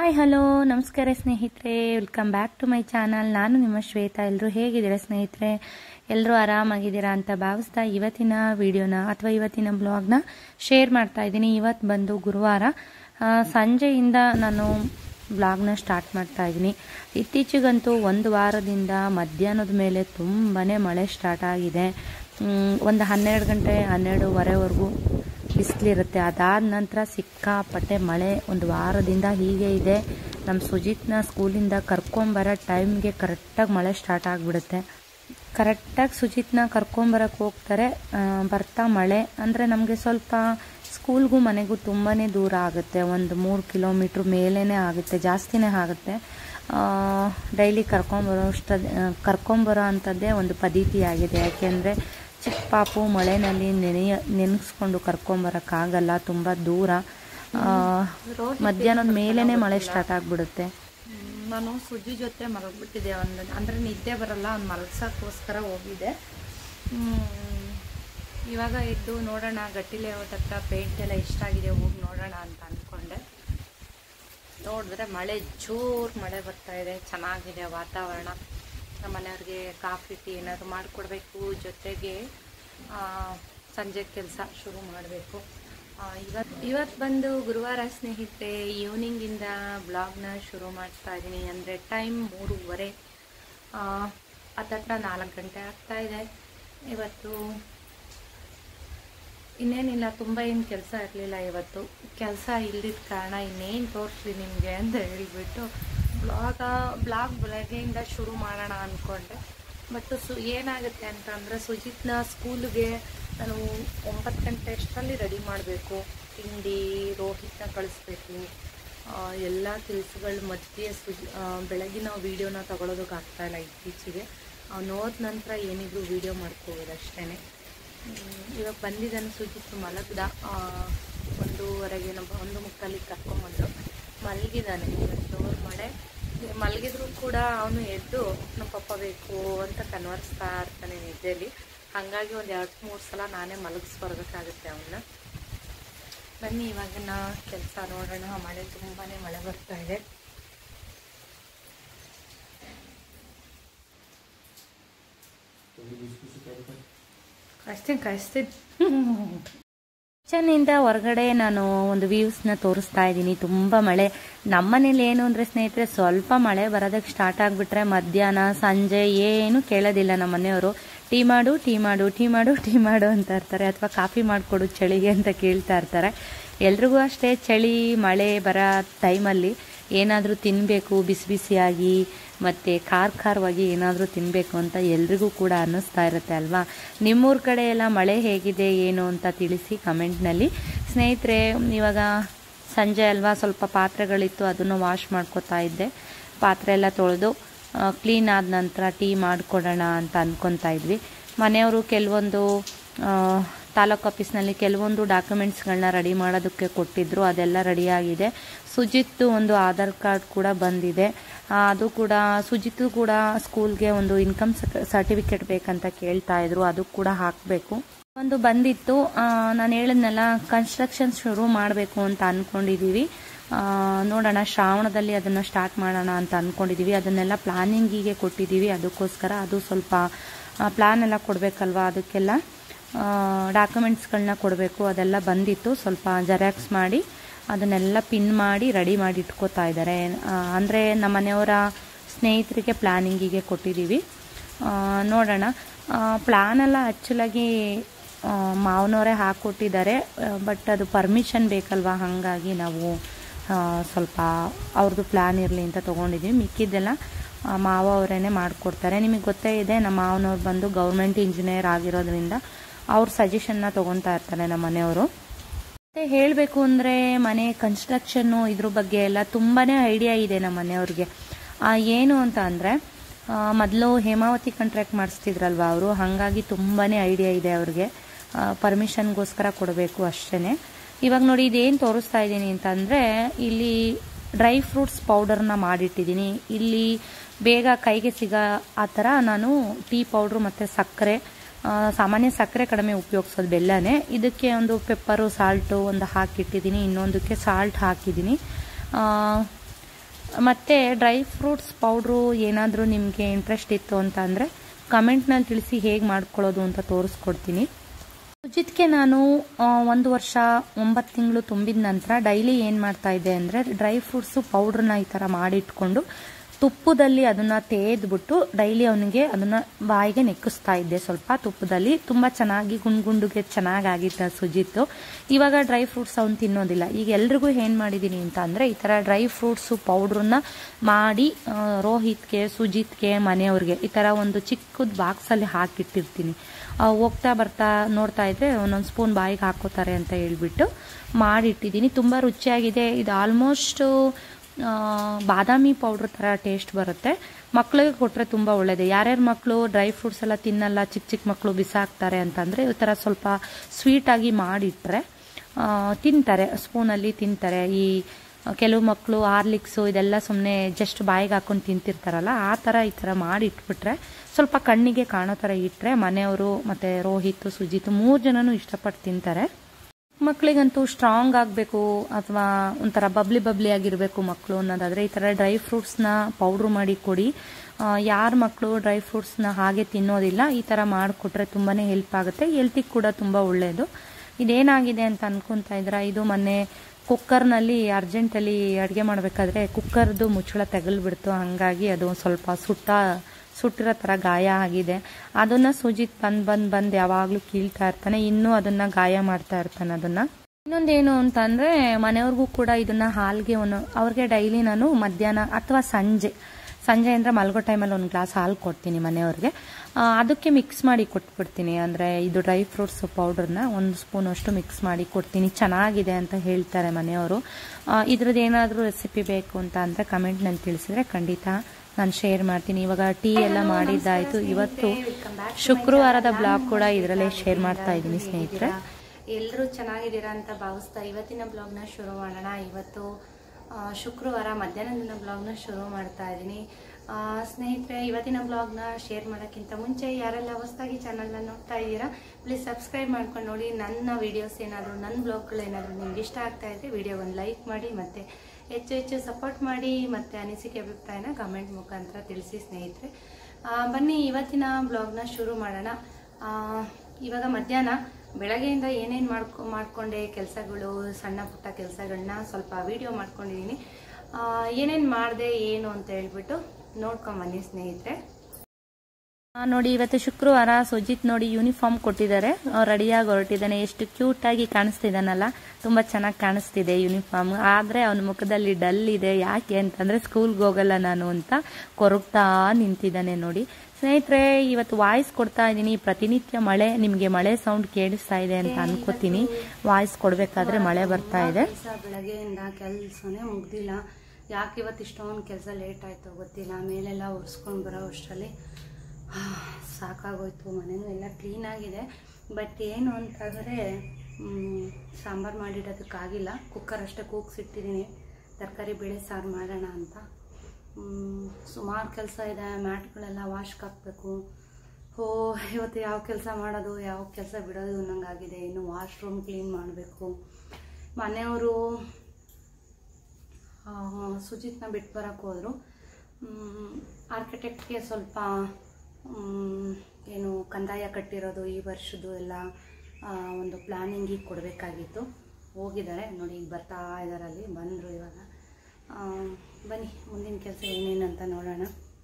Hi hello ನಮಸ್ಕಾರ ಸ್ನೇಹಿತರೆ, welcome back to my channel. ನಾನು ನಿಮ್ಮ ಶ್ವೇತಾ. ಎಲ್ಲರೂ ಹೇಗಿದ್ದೀರಾ ಸ್ನೇಹಿತರೆ? ಎಲ್ಲರೂ ಆರಾಮಾಗಿದ್ದೀರಾ ಅಂತ ಭಾವಿಸ್ತಾ ಇವತ್ತಿನ ವಿಡಿಯೋನ ಅಥವಾ ಇವತ್ತಿನ ಬ್ಲಾಗ್ನ ಶೇರ್ ಮಾಡ್ತಾ ಇದ್ದೀನಿ. ಇವತ್ತು ಬಂದು ಗುರುವಾರ ಸಂಜೆಯಿಂದ ನಾನು ಬ್ಲಾಗ್ನ ಸ್ಟಾರ್ಟ್ ಮಾಡ್ತಾ ಇದ್ದೀನಿ. ಇತ್ತೀಚೆಗಂತೂ ಒಂದು ವಾರದಿಂದ ಮಧ್ಯಾಹ್ನದ ಮೇಲೆ ತುಂಬಾ ಮಳೆ ಸ್ಟಾರ್ಟ್ ಆಗಿದೆ. ಒಂದು 12 ಗಂಟೆ 12:30ವರೆಗೂ ಬಿಸಿಲಿರುತ್ತೆ. ಅದಾದ ನಂತರ ಸಿಕ್ಕಾಪಟ್ಟೆ ಮಳೆ ಒಂದು ವಾರದಿಂದ ಹೀಗೆ ಇದೆ. ನಮ್ಮ ಸುಜಿತ್ನ ಸ್ಕೂಲಿಂದ ಕರ್ಕೊಂಬರೋ ಟೈಮ್ಗೆ ಕರೆಕ್ಟಾಗಿ ಮಳೆ ಸ್ಟಾರ್ಟ್ ಆಗಿಬಿಡುತ್ತೆ. ಕರೆಕ್ಟಾಗಿ ಸುಜಿತ್ನ ಕರ್ಕೊಂಬರಕ್ಕೆ ಹೋಗ್ತಾರೆ, ಬರ್ತಾ ಮಳೆ ಅಂದರೆ ನಮಗೆ ಸ್ವಲ್ಪ ಸ್ಕೂಲ್ಗೂ ಮನೆಗೂ ತುಂಬಾ ದೂರ ಆಗುತ್ತೆ. ಒಂದು 3 ಕಿಲೋಮೀಟ್ರ್ ಮೇಲೇ ಆಗುತ್ತೆ, ಜಾಸ್ತಿನೇ ಆಗುತ್ತೆ. ಡೈಲಿ ಕರ್ಕೊಂಬರೋ ಅಂಥದ್ದೇ ಒಂದು ಪದ್ಧತಿಯಾಗಿದೆ. ಯಾಕೆಂದರೆ ಚಿಕ್ಕ ಪಾಪು ಮಳೆನಲ್ಲಿ ನೆನೆಸ್ಕೊಂಡು ಕರ್ಕೊಂಬರೋಕ್ಕಾಗಲ್ಲ, ತುಂಬ ದೂರ. ಮಧ್ಯಾಹ್ನದ ಮೇಲೇ ಮಳೆ ಸ್ಟಾರ್ಟ್ ಆಗಿಬಿಡುತ್ತೆ. ನಾನು ಸುಜಿ ಜೊತೆ ಮಲಗಿಬಿಟ್ಟಿದ್ದೆ. ಅಂದರೆ ನಿದ್ದೆ ಬರಲ್ಲ, ಅವ್ನು ಮಲಗ್ಸೋಕ್ಕೋಸ್ಕರ ಹೋಗಿದ್ದೆ. ಇವಾಗ ಎದ್ದು ನೋಡೋಣ, ಗಟ್ಟಿ ಲೇಔಟ್ ಹತ್ರ ಪೇಂಟ್ ಎಲ್ಲ ಎಷ್ಟಾಗಿದೆ ಹೋಗಿ ನೋಡೋಣ ಅಂತ ಅಂದ್ಕೊಂಡೆ. ನೋಡಿದ್ರೆ ಮಳೆ ಜೋರು ಮಳೆ ಬರ್ತಾ ಇದೆ. ಚೆನ್ನಾಗಿದೆ ವಾತಾವರಣ. ನಮ್ಮ ಮನೆಯವ್ರಿಗೆ ಕಾಫಿ ಟೀ ಏನಾದರೂ ಮಾಡಿಕೊಡ್ಬೇಕು, ಜೊತೆಗೆ ಸಂಜೆ ಕೆಲಸ ಶುರು ಮಾಡಬೇಕು. ಇವತ್ತು ಬಂದು ಗುರುವಾರ ಸ್ನೇಹಿತರೆ, ಈವ್ನಿಂಗಿಂದ ಬ್ಲಾಗ್ನ ಶುರು ಮಾಡ್ತಾ ಇದ್ದೀನಿ. ಅಂದರೆ ಟೈಮ್ 3:30, ಹತ್ತತ್ರ 4 ಗಂಟೆ ಆಗ್ತಾ ಇದೆ. ಇವತ್ತು ಇನ್ನೇನಿಲ್ಲ, ತುಂಬ ಏನು ಕೆಲಸ ಇರಲಿಲ್ಲ. ಇವತ್ತು ಕೆಲಸ ಇಲ್ದಿದ್ದ ಕಾರಣ ಇನ್ನೇನು ತೋರಿಸ್ಲಿ ನಿಮಗೆ ಅಂತ ಹೇಳಿಬಿಟ್ಟು ಬ್ಲಾಗ್ ಬೆಳಗ್ಗೆಯಿಂದ ಶುರು ಮಾಡೋಣ ಅಂದ್ಕೊಂಡೆ. ಬಟ್ ಏನಾಗುತ್ತೆ ಅಂತಂದರೆ, ಸುಜಿತ್ನ ಸ್ಕೂಲಿಗೆ ನಾನು 9 ಗಂಟೆ ಅಷ್ಟರಲ್ಲಿ ರೆಡಿ ಮಾಡಬೇಕು. ತಿಂಡಿ, ರೋಹಿತ್ನ ಕಳಿಸ್ಬೇಕು, ಎಲ್ಲ ಕೆಲಸಗಳ ಮಧ್ಯೆ ಬೆಳಗಿನ ವೀಡಿಯೋನ ತಗೊಳ್ಳೋದಕ್ಕಾಗ್ತಾಯಿಲ್ಲ ಇತ್ತೀಚೆಗೆ. ಅವ್ನು ಹೋದ ನಂತರ ಏನಿದ್ರು ವೀಡಿಯೋ ಮಾಡ್ಕೋಬೋದು ಅಷ್ಟೇ. ಇವಾಗ ಬಂದಿದ್ದಾನೆ ಸುಜಿತ್, ಮಲಗ್ದ. 1:15 1:30 ಕರ್ಕೊಂಬಂದು ಮಲಗಿದ್ದಾನೆ. ಇವತ್ತು ಮಳೆ ಮಲಗಿದ್ರು ಕೂಡ ಅವನು ಎದ್ದು ನಮ್ಮ ಪಪ್ಪ ಬೇಕು ಅಂತ ಕನ್ವರ್ಸ್ತಾ ಇರ್ತಾನೆ ನಿದ್ದೆಯಲ್ಲಿ. ಹಾಗಾಗಿ ಒಂದು 2-3 ಸಲ ನಾನೇ ಮಲಗಿಸ್ಬರ್ಬೇಕಾಗುತ್ತೆ ಅವನ್ನ. ಬನ್ನಿ ಇವಾಗಿನ ಕೆಲಸ ನೋಡೋಣ. ಮಳೆ ತುಂಬಾ ಮಳೆ ಬರ್ತಾ ಇದೆ. ಕಾಯಿಸ್ತೀನಿ ಕಿಚನಿಂದ ಹೊರಗಡೆ ನಾನು ಒಂದು ವ್ಯೂಸ್ನ ತೋರಿಸ್ತಾ ಇದ್ದೀನಿ. ತುಂಬ ಮಳೆ. ನಮ್ಮನೇಲಿ ಏನು ಅಂದರೆ ಸ್ನೇಹಿತರೆ, ಸ್ವಲ್ಪ ಮಳೆ ಬರೋದಕ್ಕೆ ಸ್ಟಾರ್ಟ್ ಆಗಿಬಿಟ್ರೆ ಮಧ್ಯಾಹ್ನ ಸಂಜೆ ಏನು ಕೇಳೋದಿಲ್ಲ. ನಮ್ಮ ಮನೆಯವರು ಟೀ ಮಾಡು ಟೀ ಮಾಡು ಟೀ ಮಾಡು ಟೀ ಮಾಡು ಅಂತ ಇರ್ತಾರೆ, ಅಥವಾ ಕಾಫಿ ಮಾಡಿಕೊಡು ಚಳಿಗೆ ಅಂತ ಕೇಳ್ತಾ ಇರ್ತಾರೆ. ಎಲ್ರಿಗೂ ಅಷ್ಟೇ, ಚಳಿ ಮಳೆ ಬರೋ ಟೈಮಲ್ಲಿ ಏನಾದರೂ ತಿನ್ನಬೇಕು, ಬಿಸಿ ಬಿಸಿಯಾಗಿ ಮತ್ತು ಖಾರವಾಗಿ ಏನಾದರೂ ತಿನ್ನಬೇಕು ಅಂತ ಎಲ್ರಿಗೂ ಕೂಡ ಅನ್ನಿಸ್ತಾ ಇರುತ್ತೆ ಅಲ್ವಾ? ನಿಮ್ಮೂರ ಕಡೆ ಎಲ್ಲ ಮಳೆ ಹೇಗಿದೆ ಏನು ಅಂತ ತಿಳಿಸಿ ಕಮೆಂಟ್ನಲ್ಲಿ. ಸ್ನೇಹಿತರೆ, ಇವಾಗ ಸಂಜೆ ಅಲ್ವಾ, ಸ್ವಲ್ಪ ಪಾತ್ರೆಗಳಿತ್ತು, ಅದನ್ನು ವಾಶ್ ಮಾಡ್ಕೋತಾ ಇದ್ದೆ. ಪಾತ್ರೆ ಎಲ್ಲ ತೊಳೆದು ಕ್ಲೀನ್ ಆದ ನಂತರ ಟೀ ಮಾಡಿಕೊಡೋಣ ಅಂತ ಅಂದ್ಕೊತಾ ಇದ್ವಿ. ಮನೆಯವರು ಕೆಲವೊಂದು ತಾಲೂಕು ಆಫೀಸ್ನಲ್ಲಿ ಕೆಲವೊಂದು ಡಾಕ್ಯುಮೆಂಟ್ಸ್ಗಳನ್ನ ರೆಡಿ ಮಾಡೋದಕ್ಕೆ ಕೊಟ್ಟಿದ್ದರು, ಅದೆಲ್ಲ ರೆಡಿಯಾಗಿದೆ. ಸುಜಿತ್ತು ಒಂದು ಆಧಾರ್ ಕಾರ್ಡ್ ಕೂಡ ಬಂದಿದೆ. ಅದು ಕೂಡ ಸುಜಿತ್ತು ಕೂಡ ಸ್ಕೂಲ್ಗೆ ಒಂದು ಇನ್ಕಮ್ ಸರ್ಟಿಫಿಕೇಟ್ ಬೇಕಂತ ಕೇಳ್ತಾ ಇದ್ರು, ಅದು ಕೂಡ ಹಾಕಬೇಕು. ಒಂದು ಬಂದಿತ್ತು. ನಾನು ಹೇಳಿದ್ನಲ್ಲ, ಕನ್ಸ್ಟ್ರಕ್ಷನ್ ಶುರು ಮಾಡಬೇಕು ಅಂತ ಅಂದ್ಕೊಂಡಿದ್ದೀವಿ. ನೋಡೋಣ, ಶ್ರಾವಣದಲ್ಲಿ ಅದನ್ನು ಸ್ಟಾರ್ಟ್ ಮಾಡೋಣ ಅಂತ ಅಂದ್ಕೊಂಡಿದ್ದೀವಿ. ಅದನ್ನೆಲ್ಲ ಪ್ಲಾನಿಂಗಿಗೆ ಕೊಟ್ಟಿದ್ದೀವಿ. ಅದಕ್ಕೋಸ್ಕರ ಅದು ಸ್ವಲ್ಪ ಪ್ಲಾನ್ ಎಲ್ಲ ಕೊಡಬೇಕಲ್ವ, ಅದಕ್ಕೆಲ್ಲ ಡಾಕ್ಯುಮೆಂಟ್ಸ್ಗಳನ್ನ ಕೊಡಬೇಕು. ಅದೆಲ್ಲ ಬಂದಿತ್ತು. ಸ್ವಲ್ಪ ಜೆರಾಕ್ಸ್ ಮಾಡಿ ಅದನ್ನೆಲ್ಲ ಪಿನ್ ಮಾಡಿ ರೆಡಿ ಮಾಡಿ ಇಟ್ಕೋತಾ ಇದ್ದಾರೆ. ಅಂದರೆ ನಮ್ಮ ಮನೆಯವರ ಸ್ನೇಹಿತರಿಗೆ ಪ್ಲಾನಿಂಗಿಗೆ ಕೊಟ್ಟಿದ್ದೀವಿ. ನೋಡೋಣ. ಪ್ಲಾನೆಲ್ಲ ಆ್ಯಕ್ಚುಲಾಗಿ ಮಾವನವರೇ ಹಾಕ್ಕೊಟ್ಟಿದ್ದಾರೆ, ಬಟ್ ಅದು ಪರ್ಮಿಷನ್ ಬೇಕಲ್ವ, ಹಾಗಾಗಿ ನಾವು ಸ್ವಲ್ಪ ಅವ್ರದ್ದು ಪ್ಲ್ಯಾನ್ ಇರಲಿ ಅಂತ ತೊಗೊಂಡಿದ್ದೀವಿ. ಮಿಕ್ಕಿದ್ದೆಲ್ಲ ಮಾವ ಅವರೇ ಮಾಡಿಕೊಡ್ತಾರೆ. ನಿಮಗೆ ಗೊತ್ತೇ ಇದೆ, ನಮ್ಮ ಮಾವನವ್ರು ಬಂದು ಗೌರ್ಮೆಂಟ್ ಇಂಜಿನಿಯರ್ ಆಗಿರೋದ್ರಿಂದ ಅವ್ರ ಸಜೆಷನ್ನ ತೊಗೊತಾ ಇರ್ತಾರೆ ನಮ್ಮ ಮನೆಯವರು. ಮತ್ತು ಹೇಳಬೇಕು ಅಂದರೆ, ಮನೆ ಕನ್ಸ್ಟ್ರಕ್ಷನ್ನು ಇದ್ರ ಬಗ್ಗೆ ಎಲ್ಲ ತುಂಬಾ ಐಡಿಯಾ ಇದೆ ನಮ್ಮ ಮನೆಯವ್ರಿಗೆ. ಏನು ಅಂತ ಅಂದರೆ, ಮೊದಲು ಹೇಮಾವತಿ ಕಾಂಟ್ರಾಕ್ಟ್ ಮಾಡಿಸ್ತಿದ್ರಲ್ವ ಅವರು, ಹಾಗಾಗಿ ತುಂಬಾ ಐಡಿಯಾ ಇದೆ ಅವ್ರಿಗೆ. ಪರ್ಮಿಷನ್ಗೋಸ್ಕರ ಕೊಡಬೇಕು ಅಷ್ಟೇ. ಇವಾಗ ನೋಡಿ, ಇದೇನು ತೋರಿಸ್ತಾ ಇದ್ದೀನಿ ಅಂತಂದರೆ, ಇಲ್ಲಿ ಡ್ರೈ ಫ್ರೂಟ್ಸ್ ಪೌಡರ್ನ ಮಾಡಿಟ್ಟಿದ್ದೀನಿ. ಇಲ್ಲಿ ಬೇಗ ಕೈಗೆ ಸಿಗೋ ಆ ಥರ ನಾನು ಟೀ ಪೌಡ್ರು ಮತ್ತು ಸಕ್ಕರೆ, ಸಾಮಾನ್ಯ ಸಕ್ಕರೆ ಕಡಿಮೆ ಉಪಯೋಗಿಸೋದು, ಬೆಲ್ಲನೇ. ಇದಕ್ಕೆ ಒಂದು ಪೆಪ್ಪರು ಸಾಲ್ಟು ಒಂದು ಹಾಕಿಟ್ಟಿದ್ದೀನಿ, ಇನ್ನೊಂದಕ್ಕೆ ಸಾಲ್ಟ್ ಹಾಕಿದ್ದೀನಿ. ಮತ್ತು ಡ್ರೈ ಫ್ರೂಟ್ಸ್ ಪೌಡ್ರು ಏನಾದರೂ ನಿಮಗೆ ಇಂಟ್ರೆಸ್ಟ್ ಇತ್ತು ಅಂತ ಅಂದರೆ ಕಮೆಂಟ್ನಲ್ಲಿ ತಿಳಿಸಿ ಹೇಗೆ ಮಾಡ್ಕೊಳ್ಳೋದು ಅಂತ ತೋರಿಸ್ಕೊಡ್ತೀನಿ. ಸುಜಿತ್ಗೆ ನಾನು 1 ವರ್ಷ 9 ತಿಂಗಳು ತುಂಬಿದ ನಂತರ ಡೈಲಿ ಏನು ಮಾಡ್ತಾ ಇದ್ದೆ ಅಂದರೆ ಡ್ರೈ ಫ್ರೂಟ್ಸು ಪೌಡ್ರನ್ನ ಈ ಥರ ಮಾಡಿಟ್ಕೊಂಡು ತುಪ್ಪದಲ್ಲಿ ಅದನ್ನು ತೇದ್ಬಿಟ್ಟು ಡೈಲಿ ಅವನಿಗೆ ಅದನ್ನು ಬಾಯಿಗೆ ನೆಕ್ಕಿಸ್ತಾ ಇದ್ದೆ. ಸ್ವಲ್ಪ ತುಪ್ಪದಲ್ಲಿ ತುಂಬ ಚೆನ್ನಾಗಿ ಗುಂಡುಗೆ ಚೆನ್ನಾಗಾಗಿತ್ತು ಸುಜಿತ್ತು. ಇವಾಗ ಡ್ರೈ ಫ್ರೂಟ್ಸ್ ಅವನು ತಿನ್ನೋದಿಲ್ಲ. ಈಗ ಎಲ್ರಿಗೂ ಏನು ಮಾಡಿದ್ದೀನಿ ಅಂತ ಅಂದರೆ ಈ ಥರ ಡ್ರೈ ಫ್ರೂಟ್ಸು ಪೌಡ್ರನ್ನ ಮಾಡಿ ರೋಹಿತ್ಗೆ ಸುಜಿತ್ಗೆ ಮನೆಯವ್ರಿಗೆ ಈ ಥರ ಒಂದು ಚಿಕ್ಕದ ಬಾಕ್ಸಲ್ಲಿ ಹಾಕಿಟ್ಟಿರ್ತೀನಿ. ಹೋಗ್ತಾ ಬರ್ತಾ ನೋಡ್ತಾ ಇದ್ರೆ ಒಂದೊಂದು ಸ್ಪೂನ್ ಬಾಯಿಗೆ ಹಾಕೋತಾರೆ ಅಂತ ಹೇಳ್ಬಿಟ್ಟು ಮಾಡಿಟ್ಟಿದ್ದೀನಿ. ತುಂಬ ರುಚಿಯಾಗಿದೆ. ಇದು ಆಲ್ಮೋಸ್ಟ್ ಬಾದಾಮಿ ಪೌಡ್ರ್ ಥರ ಟೇಸ್ಟ್ ಬರುತ್ತೆ. ಮಕ್ಳಿಗೆ ಕೊಟ್ಟರೆ ತುಂಬ ಒಳ್ಳೆಯದು. ಯಾರ್ಯಾರ ಮಕ್ಕಳು ಡ್ರೈ ಫ್ರೂಟ್ಸ್ ಎಲ್ಲ ತಿನ್ನಲ್ಲ, ಚಿಕ್ಕ ಚಿಕ್ಕ ಮಕ್ಕಳು ಬಿಸಾಕ್ತಾರೆ ಅಂತಂದರೆ ಈ ಥರ ಸ್ವಲ್ಪ ಸ್ವೀಟಾಗಿ ಮಾಡಿಟ್ರೆ ತಿಂತಾರೆ, ಸ್ಪೂನಲ್ಲಿ ತಿಂತಾರೆ. ಈ ಕೆಲವು ಮಕ್ಕಳು ಹಾರ್ಲಿಕ್ಸು ಇದೆಲ್ಲ ಸುಮ್ಮನೆ ಜಸ್ಟ್ ಬಾಯಿಗೆ ಹಾಕೊಂಡು ತಿಂತಿರ್ತಾರಲ್ಲ, ಆ ಥರ ಈ ಥರ ಮಾಡಿ ಇಟ್ಬಿಟ್ರೆ ಸ್ವಲ್ಪ ಕಣ್ಣಿಗೆ ಕಾಣೋ ಥರ ಇಟ್ಟರೆ ಮನೆಯವರು ಮತ್ತು ರೋಹಿತ್ ಸುಜಿತ್ 3 ಜನನೂ ಇಷ್ಟಪಟ್ಟು ತಿಂತಾರೆ. ಮಕ್ಕಳಿಗಂತೂ ಸ್ಟ್ರಾಂಗ್ ಆಗಬೇಕು ಅಥವಾ ಒಂಥರ ಬಬ್ಲಿ ಆಗಿರಬೇಕು ಮಕ್ಕಳು ಅನ್ನೋದಾದರೆ ಈ ಥರ ಡ್ರೈ ಫ್ರೂಟ್ಸ್ನ ಪೌಡ್ರ್ ಮಾಡಿ ಕೊಡಿ. ಯಾರ ಮಕ್ಕಳು ಡ್ರೈ ಫ್ರೂಟ್ಸ್ನ ಹಾಗೆ ತಿನ್ನೋದಿಲ್ಲ, ಈ ಥರ ಮಾಡಿಕೊಟ್ರೆ ತುಂಬಾ ಹೆಲ್ಪ್ ಆಗುತ್ತೆ. ಹೆಲ್ತಿಗೆ ಕೂಡ ತುಂಬ ಒಳ್ಳೆಯದು. ಇದೇನಾಗಿದೆ ಅಂತ ಅನ್ಕೊತಾ ಇದ್ರೆ, ಇದು ಮೊನ್ನೆ ಕುಕ್ಕರ್ನಲ್ಲಿ ಅರ್ಜೆಂಟಲ್ಲಿ ಅಡುಗೆ ಮಾಡಬೇಕಾದ್ರೆ ಕುಕ್ಕರ್ದು ಮುಚ್ಚಳ ತೆಗಲ್ಬಿಡ್ತು. ಹಾಗಾಗಿ ಅದು ಸ್ವಲ್ಪ ಸುಟ್ಟಿರೋ ಥರ ಗಾಯ ಆಗಿದೆ. ಅದನ್ನು ಸುಜಿತ್ ಬಂದು ಯಾವಾಗಲೂ ಕೀಳ್ತಾ ಇರ್ತಾನೆ. ಇನ್ನೂ ಅದನ್ನು ಗಾಯ ಮಾಡ್ತಾ ಇರ್ತಾನೆ. ಅದನ್ನು ಇನ್ನೊಂದೇನು ಅಂತ ಅಂದರೆ ಮನೆಯವ್ರಿಗೂ ಕೂಡ ಇದನ್ನು ಹಾಲಿಗೆ ಅವ್ರಿಗೆ ಡೈಲಿ ನಾನು ಮಧ್ಯಾಹ್ನ ಅಥವಾ ಸಂಜೆ ಅಂದರೆ ಮಲ್ಗೋ ಟೈಮಲ್ಲಿ 1 ಗ್ಲಾಸ್ ಹಾಲು ಕೊಡ್ತೀನಿ ಮನೆಯವ್ರಿಗೆ. ಅದಕ್ಕೆ ಮಿಕ್ಸ್ ಮಾಡಿ ಕೊಟ್ಬಿಡ್ತೀನಿ. ಅಂದರೆ ಇದು ಡ್ರೈ ಫ್ರೂಟ್ಸ್ ಪೌಡ್ರನ್ನ 1 ಸ್ಪೂನ್ ಅಷ್ಟು ಮಿಕ್ಸ್ ಮಾಡಿ ಕೊಡ್ತೀನಿ. ಚೆನ್ನಾಗಿದೆ ಅಂತ ಹೇಳ್ತಾರೆ ಮನೆಯವರು. ಇದ್ರದ್ದು ಏನಾದರೂ ರೆಸಿಪಿ ಬೇಕು ಅಂತ ಅಂದರೆ ಕಮೆಂಟ್ನಲ್ಲಿ ತಿಳಿಸಿದ್ರೆ ಖಂಡಿತ ನಾನು ಶೇರ್ ಮಾಡ್ತೀನಿ. ಇವಾಗ ಟೀ ಎಲ್ಲ ಮಾಡಿದ್ದಾಯಿತು. ಇವತ್ತು ಶುಕ್ರವಾರದ ಬ್ಲಾಗ್ ಕೂಡ ಇದರಲ್ಲೇ ಶೇರ್ ಮಾಡ್ತಾ ಇದ್ದೀನಿ ಸ್ನೇಹಿತರೆ. ಎಲ್ಲರೂ ಚೆನ್ನಾಗಿದ್ದೀರಾ ಅಂತ ಭಾವಿಸ್ತಾ ಇವತ್ತಿನ ಬ್ಲಾಗ್ನ ಶುರು ಮಾಡೋಣ. ಇವತ್ತು ಶುಕ್ರವಾರ ಮಧ್ಯಾಹ್ನದ ಬ್ಲಾಗ್ನ ಶುರು ಮಾಡ್ತಾ ಇದ್ದೀನಿ. ಸ್ನೇಹಿತರೆ, ಇವತ್ತಿನ ಬ್ಲಾಗ್ನ ಶೇರ್ ಮಾಡೋಕ್ಕಿಂತ ಮುಂಚೆ ಯಾರೆಲ್ಲ ಹೊಸದಾಗಿ ಚಾನಲ್ನ ನೋಡ್ತಾ ಇದ್ದೀರಾ ಪ್ಲೀಸ್ ಸಬ್ಸ್ಕ್ರೈಬ್ ಮಾಡ್ಕೊಂಡು ನೋಡಿ. ನನ್ನ ವೀಡಿಯೋಸ್ ಏನಾದರೂ ನನ್ನ ಬ್ಲಾಗ್ಗಳು ಏನಾದರೂ ನಿಮ್ಗೆ ಇಷ್ಟ ಆಗ್ತಾ ಇದ್ದರೆ ವಿಡಿಯೋ ಒಂದು ಲೈಕ್ ಮಾಡಿ ಮತ್ತು ಹೆಚ್ಚು ಸಪೋರ್ಟ್ ಮಾಡಿ ಮತ್ತು ಅನಿಸಿಕೆ ಅಭಿಪ್ರಾಯನ ಕಮೆಂಟ್ ಮುಖಾಂತರ ತಿಳಿಸಿ ಸ್ನೇಹಿತರೆ. ಬನ್ನಿ ಇವತ್ತಿನ ಬ್ಲಾಗ್ನ ಶುರು ಮಾಡೋಣ. ಇವಾಗ ಮಧ್ಯಾಹ್ನ ಬೆಳಗ್ಗೆಯಿಂದ ಏನೇನು ಮಾಡ್ಕೊಂಡೆ ಕೆಲಸಗಳು, ಸಣ್ಣ ಪುಟ್ಟ ಕೆಲಸಗಳನ್ನ ಸ್ವಲ್ಪ ವಿಡಿಯೋ ಮಾಡ್ಕೊಂಡಿದ್ದೀನಿ. ಏನೇನು ಮಾಡಿದೆ ಏನು ಅಂತ ಹೇಳ್ಬಿಟ್ಟು ನೋಡ್ಕೊಂಬನ್ನಿ ಸ್ನೇಹಿತರೆ. ನೋಡಿ, ಇವತ್ತು ಶುಕ್ರವಾರ. ಸುಜಿತ್ ನೋಡಿ ಯೂನಿಫಾರ್ಮ್ ಕೊಟ್ಟಿದ್ದಾರೆ, ರೆಡಿಯಾಗಿ ಹೊರಟಿದ್ದಾನೆ. ಎಷ್ಟು ಕ್ಯೂಟಾಗಿ ಕಾಣಿಸ್ತಿದ್ದಾನಲ್ಲ, ತುಂಬ ಚೆನ್ನಾಗಿ ಕಾಣಿಸ್ತಿದೆ ಯೂನಿಫಾರ್ಮ್. ಆದರೆ ಅವನ ಮುಖದಲ್ಲಿ ಡಲ್ ಇದೆ. ಯಾಕೆ ಅಂತಂದರೆ ಸ್ಕೂಲ್ಗೆ ಹೋಗಲ್ಲ ನಾನು ಅಂತ ಕೊರಗ್ತಾ ನಿಂತಿದ್ದಾನೆ. ನೋಡಿ ಸ್ನೇಹಿತರೆ, ಇವತ್ತು ವಾಯ್ಸ್ ಕೊಡ್ತಾ ಇದ್ದೀನಿ. ಪ್ರತಿನಿತ್ಯ ಮಳೆ, ನಿಮಗೆ ಮಳೆ ಸೌಂಡ್ ಕೇಳಿಸ್ತಾ ಇದೆ ಅಂತ ಅನ್ಕೋತೀನಿ. ವಾಯ್ಸ್ ಕೊಡಬೇಕಾದ್ರೆ ಮಳೆ ಬರ್ತಾ ಇದೆ. ಬೆಳಗ್ಗೆಯಿಂದ ಕೆಲಸನೇ ಮುಗ್ದಿಲ್ಲ. ಯಾಕೆ ಇವತ್ತು ಇಷ್ಟೊಂದು ಕೆಲಸ ಲೇಟ್ ಆಯಿತು ಗೊತ್ತಿಲ್ಲ. ಮೇಲೆಲ್ಲ ಒರೆಸ್ಕೊಂಡು ಬರೋ ಅಷ್ಟರಲ್ಲಿ ಸಾಕಾಗೋಯ್ತು. ಮನೆಯೂ ಎಲ್ಲ ಕ್ಲೀನಾಗಿದೆ. ಬಟ್ ಏನು ಅಂತಂದರೆ ಸಾಂಬಾರು ಮಾಡಿಡೋದಕ್ಕಾಗಿಲ್ಲ. ಕುಕ್ಕರ್ ಅಷ್ಟೇ ಕೂಗಿಸಿಟ್ಟಿದ್ದೀನಿ. ತರಕಾರಿ ಬೇಳೆ ಸಾರು ಮಾಡೋಣ ಅಂತ. ಸುಮಾರು ಕೆಲಸ ಇದೆ. ಮ್ಯಾಟ್ಗಳೆಲ್ಲ ವಾಶ್ಗೆ ಹಾಕಬೇಕು. ಇವತ್ತು ಯಾವ ಕೆಲಸ ಮಾಡೋದು ಯಾವ ಕೆಲಸ ಬಿಡೋದು ಅನ್ನಂಗಾಗಿದೆ. ಇನ್ನು ವಾಶ್ರೂಮ್ ಕ್ಲೀನ್ ಮಾಡಬೇಕು. ಮನೆಯವರು ಸುಜಿತ್ನ ಬಿಟ್ಟು ಬರೋಕ್ಕೆ ಹೋದರು. ಆರ್ಕಿಟೆಕ್ಟ್ಗೆ ಸ್ವಲ್ಪ ಏನು ಕಂದಾಯ ಕಟ್ಟಿರೋದು ಈ ವರ್ಷದ್ದು ಎಲ್ಲ ಒಂದು ಪ್ಲಾನಿಂಗಿಗೆ ಕೊಡಬೇಕಾಗಿತ್ತು. ಹೋಗಿದ್ದಾರೆ ನೋಡಿ, ಈಗ ಬರ್ತಾ ಇದ್ದಾರಲ್ಲಿ. ಬಂದರು ಇವಾಗ. ಬನ್ನಿ ಮುಂದಿನ ಕೆಲಸ ಏನೇನಂತ ನೋಡೋಣ.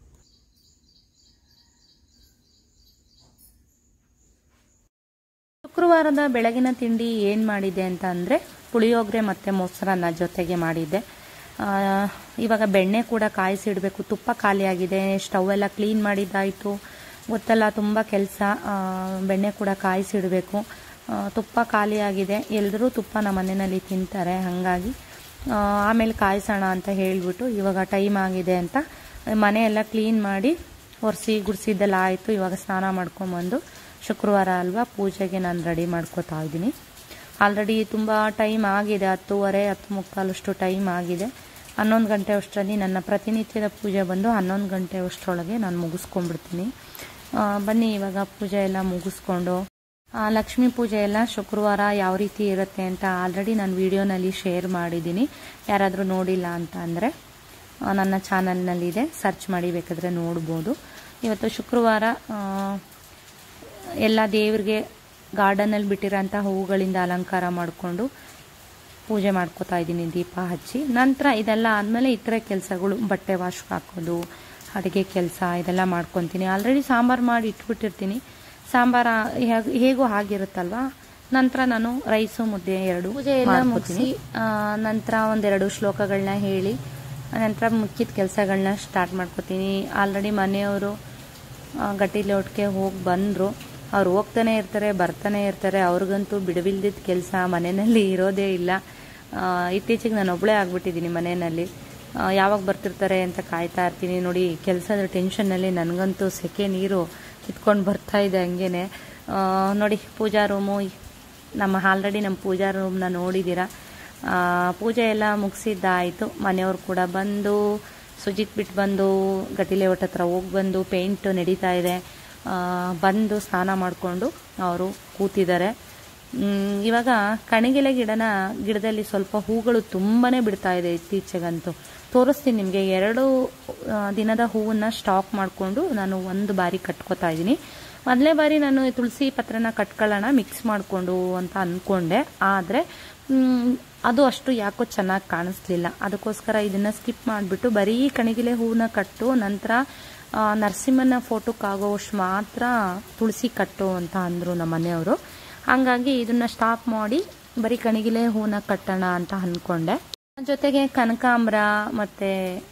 ಶುಕ್ರವಾರದ ಬೆಳಗಿನ ತಿಂಡಿ ಏನು ಮಾಡಿದೆ ಅಂತ ಅಂದರೆ ಪುಳಿಯೋಗರೆ ಮತ್ತು ಮೊಸರನ್ನ ಜೊತೆಗೆ ಮಾಡಿದ್ದೆ. ಇವಾಗ ಬೆಣ್ಣೆ ಕೂಡ ಕಾಯಿಸಿಡಬೇಕು. ತುಪ್ಪ ಖಾಲಿಯಾಗಿದೆ. ಸ್ಟವ್ ಎಲ್ಲ ಕ್ಲೀನ್ ಮಾಡಿದ್ದಾಯಿತು. ಗೊತ್ತಲ್ಲ, ತುಂಬ ಕೆಲಸ. ಬೆಣ್ಣೆ ಕೂಡ ಕಾಯಿಸಿಡಬೇಕು. ತುಪ್ಪ ಖಾಲಿಯಾಗಿದೆ. ಎಲ್ಲರೂ ತುಪ್ಪ ನಮ್ಮ ಮನೆಯಲ್ಲಿ ತಿಂತಾರೆ. ಹಾಗಾಗಿ ಆಮೇಲೆ ಕಾಯಿಸೋಣ ಅಂತ ಹೇಳಿಬಿಟ್ಟು ಇವಾಗ ಟೈಮ್ ಆಗಿದೆ ಅಂತ ಮನೆಯೆಲ್ಲ ಕ್ಲೀನ್ ಮಾಡಿ ಒರೆಸಿ ಗುಡಿಸಿದ್ದೆಲ್ಲ ಆಯಿತು. ಇವಾಗ ಸ್ನಾನ ಮಾಡ್ಕೊಂಬಂದು ಶುಕ್ರವಾರ ಅಲ್ವಾ, ಪೂಜೆಗೆ ನಾನು ರೆಡಿ ಮಾಡ್ಕೋತಾ ಇದ್ದೀನಿ. ಆಲ್ರೆಡಿ ತುಂಬ ಟೈಮ್ ಆಗಿದೆ. 10:30 10:45 ಅಷ್ಟು ಟೈಮ್ ಆಗಿದೆ. 11 ಗಂಟೆ ಅಷ್ಟರಲ್ಲಿ ನನ್ನ ಪ್ರತಿನಿತ್ಯದ ಪೂಜೆ ಬಂದು 11 ಗಂಟೆ ಅಷ್ಟರೊಳಗೆ ನಾನು ಮುಗಿಸ್ಕೊಂಡ್ಬಿಡ್ತೀನಿ. ಬನ್ನಿ ಇವಾಗ ಪೂಜೆ ಎಲ್ಲ ಮುಗಿಸ್ಕೊಂಡು, ಲಕ್ಷ್ಮೀ ಪೂಜೆ ಎಲ್ಲ ಶುಕ್ರವಾರ ಯಾವ ರೀತಿ ಇರುತ್ತೆ ಅಂತ ಆಲ್ರೆಡಿ ನಾನು ವಿಡಿಯೋನಲ್ಲಿ ಶೇರ್ ಮಾಡಿದ್ದೀನಿ. ಯಾರಾದರೂ ನೋಡಿಲ್ಲ ಅಂತ ಅಂದರೆ ನನ್ನ ಚಾನಲ್ನಲ್ಲಿದೆ, ಸರ್ಚ್ ಮಾಡಿ ಬೇಕಾದರೆ ನೋಡ್ಬೋದು. ಇವತ್ತು ಶುಕ್ರವಾರ ಎಲ್ಲ ದೇವ್ರಿಗೆ ಗಾರ್ಡನಲ್ಲಿ ಬಿಟ್ಟಿರೋಂಥ ಹೂವುಗಳಿಂದ ಅಲಂಕಾರ ಮಾಡಿಕೊಂಡು ಪೂಜೆ ಮಾಡ್ಕೋತಾ ಇದ್ದೀನಿ, ದೀಪ ಹಚ್ಚಿ. ನಂತರ ಇದೆಲ್ಲ ಆದಮೇಲೆ ಇತರ ಕೆಲಸಗಳು, ಬಟ್ಟೆ ವಾಶ್ ಹಾಕೋದು, ಅಡುಗೆ ಕೆಲಸ ಇದೆಲ್ಲ ಮಾಡ್ಕೊತೀನಿ. ಆಲ್ರೆಡಿ ಸಾಂಬಾರು ಮಾಡಿ ಇಟ್ಬಿಟ್ಟಿರ್ತೀನಿ. ಸಾಂಬಾರು ಹೇಗೂ ಆಗಿರುತ್ತಲ್ವಾ. ನಂತರ ನಾನು ರೈಸು ಮುದ್ದೆ 2 ಪೂಜೆ ಎಲ್ಲ ಮುಗಿಸಿ ನಂತರ ಒಂದೆರಡು ಶ್ಲೋಕಗಳನ್ನ ಹೇಳಿ ನಂತರ ಮುಖ್ಯದ ಕೆಲಸಗಳನ್ನ ಸ್ಟಾರ್ಟ್ ಮಾಡ್ಕೋತೀನಿ. ಆಲ್ರೆಡಿ ಮನೆಯವರು ಗಟ್ಟಿಲೋಟ್ಗೆ ಹೋಗಿ ಬಂದರು. ಅವ್ರು ಹೋಗ್ತಾನೆ ಇರ್ತಾರೆ, ಬರ್ತಾನೆ ಇರ್ತಾರೆ. ಅವ್ರಿಗಂತೂ ಬಿಡವಿಲ್ದಿದ್ದ ಕೆಲಸ ಮನೆಯಲ್ಲಿ ಇರೋದೇ ಇಲ್ಲ. ಇತ್ತೀಚೆಗೆ ನಾನು ಒಬ್ಬಳೇ ಆಗ್ಬಿಟ್ಟಿದ್ದೀನಿ ಮನೆಯಲ್ಲಿ. ಯಾವಾಗ ಬರ್ತಿರ್ತಾರೆ ಅಂತ ಕಾಯ್ತಾ ಇರ್ತೀನಿ. ನೋಡಿ, ಕೆಲಸದ ಟೆನ್ಷನ್ನಲ್ಲಿ ನನಗಂತೂ ಸೆಕೆ ನೀರು ಕಿತ್ಕೊಂಡು ಬರ್ತಾ ಇದೆ ಹಂಗೇನೆ. ನೋಡಿ, ಪೂಜಾ ರೂಮು ಆಲ್ರೆಡಿ ನಮ್ಮ ಪೂಜಾ ರೂಮ್ನ ನೋಡಿದ್ದೀರಾ. ಪೂಜೆ ಎಲ್ಲ ಮುಗಿಸಿದ್ದಾಯಿತು. ಮನೆಯವ್ರು ಕೂಡ ಬಂದು ಸುಜಿತ್ ಬಿಟ್ಟು ಬಂದು ಗಟ್ಟಿಲೆ ಒಟ್ಟ ಹತ್ರ ಹೋಗಿ ಬಂದು ಪೇಂಟ್ ನಡೀತಾ ಇದೆ. ಬಂದು ಸ್ನಾನ ಮಾಡಿಕೊಂಡು ಅವರು ಕೂತಿದ್ದಾರೆ. ಇವಾಗ ಕಣಿಗೆಲೆ ಗಿಡದಲ್ಲಿ ಸ್ವಲ್ಪ ಹೂಗಳು ತುಂಬಾ ಬಿಡ್ತಾ ಇದೆ ಇತ್ತೀಚೆಗಂತೂ. ತೋರಿಸ್ತೀನಿ ನಿಮಗೆ. 2 ದಿನದ ಹೂವನ್ನು ಸ್ಟಾಕ್ ಮಾಡಿಕೊಂಡು ನಾನು ಒಂದು ಬಾರಿ ಕಟ್ಕೋತಾ ಇದ್ದೀನಿ. ಮೊದಲನೇ ಬಾರಿ ನಾನು ತುಳಸಿ ಪತ್ರನ ಕಟ್ಕೊಳ್ಳೋಣ ಮಿಕ್ಸ್ ಮಾಡಿಕೊಂಡು ಅಂತ ಅಂದ್ಕೊಂಡೆ. ಆದರೆ ಅದು ಅಷ್ಟು ಯಾಕೋ ಚೆನ್ನಾಗಿ ಕಾಣಿಸ್ಲಿಲ್ಲ. ಅದಕ್ಕೋಸ್ಕರ ಇದನ್ನು ಸ್ಕಿಪ್ ಮಾಡಿಬಿಟ್ಟು ಬರೀ ಕಣಿಗಿಲೆ ಹೂವನ್ನ ಕಟ್ಟು ನಂತರ ನರಸಿಂಹನ ಫೋಟೋಕ್ಕಾಗೋಷ್ಟು ಮಾತ್ರ ತುಳಸಿ ಕಟ್ಟು ಅಂತ ಅಂದರು ನಮ್ಮ ಮನೆಯವರು. ಹಾಗಾಗಿ ಇದನ್ನು ಸ್ಟಾಪ್ ಮಾಡಿ ಬರೀ ಕಣಿಗಿಲೆ ಹೂವನ್ನ ಕಟ್ಟೋಣ ಅಂತ ಅಂದ್ಕೊಂಡೆ. ಜೊತೆಗೆ ಕನಕಾಂಬರ ಮತ್ತು